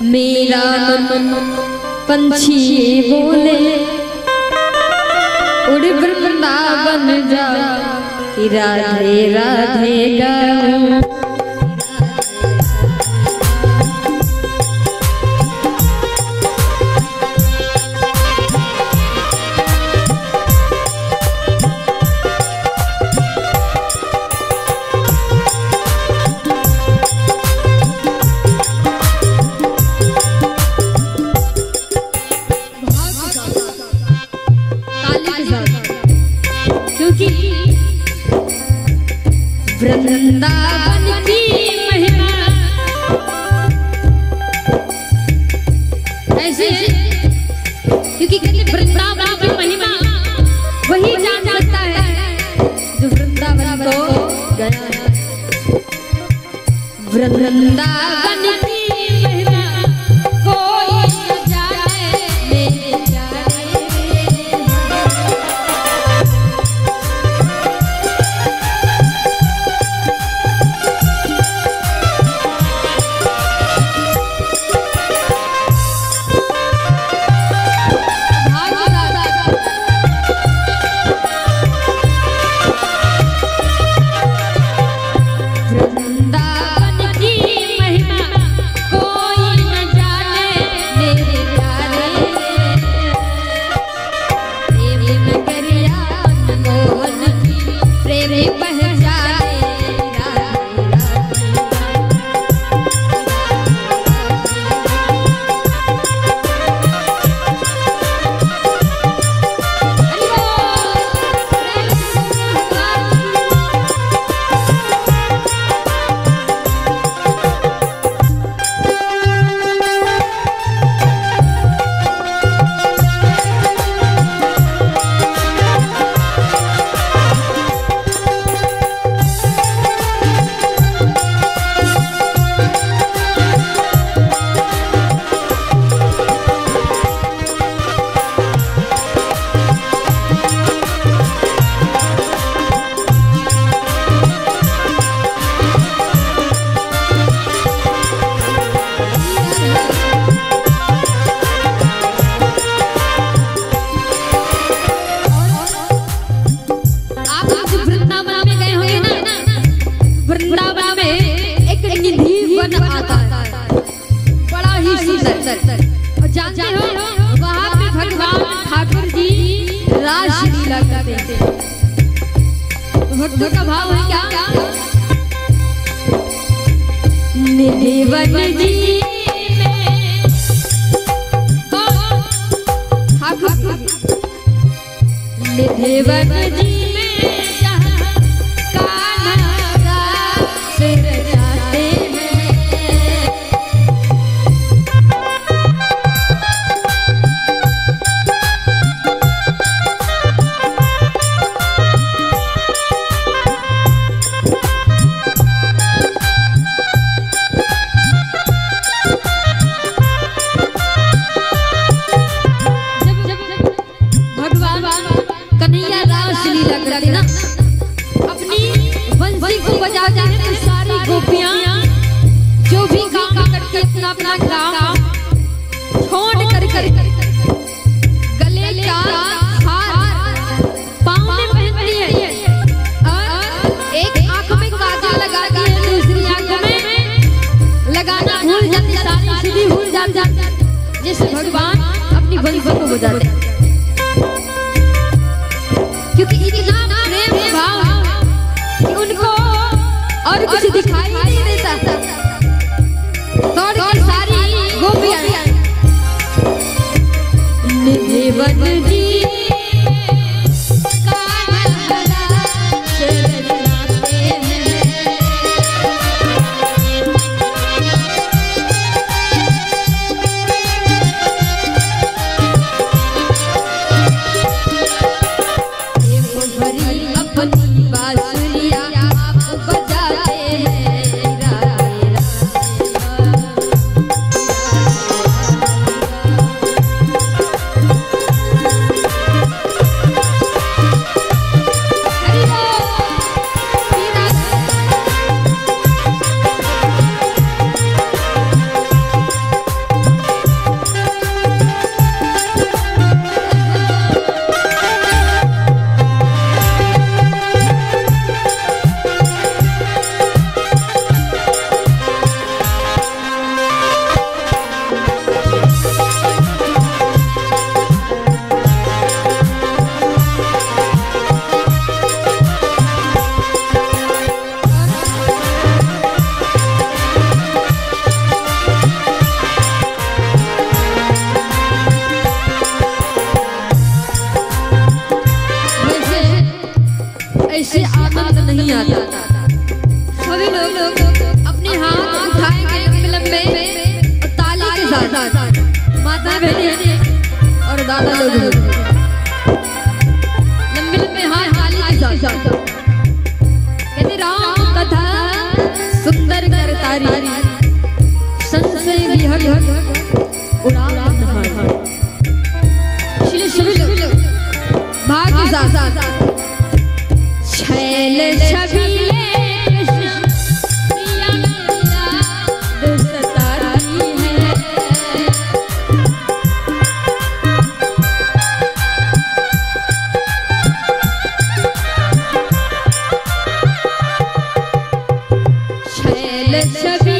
मेरा मन पंछी बोले उड़ वृंदावन जा कि राधे राधे गाऊं। वृंदावन की महिमा ऐसे है क्योंकि वृंदावन की महिमा वही जान सकता है जो वृंदावन को गया। वृंदावन की महिमा कोई न जाने मेरे जाने। और जानते हो वहाँ पे भगवान ठाकुर जी रासलीला करते थे। भक्तों का भाव है क्या? निधिवन जी में ठाकुर निधिवन जी में जहाँ कान्हा रास रचाते हैं। ना अपनी बंसी को बजाते हैं तो सारी गोपियां जो भी काम करके अपना अपना काम छोड़ कर गले का हार पाँव में पहनती है और एक आंख में काजल लगाती है, दूसरी आंख में लगाना भूल जाती, सारी सीधी भूल जाती, जिससे भगवान अपनी बंसी को बजाते हैं। क्योंकि इतना प्रेम भाव कि उनको और कुछ दिखाई नहीं देता। और सारी गोपियां निधिवन जी ज्यादा लोग लंबे लंबे हाथ ताली के साथ कहते राम कथा सुंदर कर तारी संशय विहग उड़ान श्री श्री भाग के साथ छैल छबीले कृष्ण प्रिया मेरा सतारी है। छैल छबीले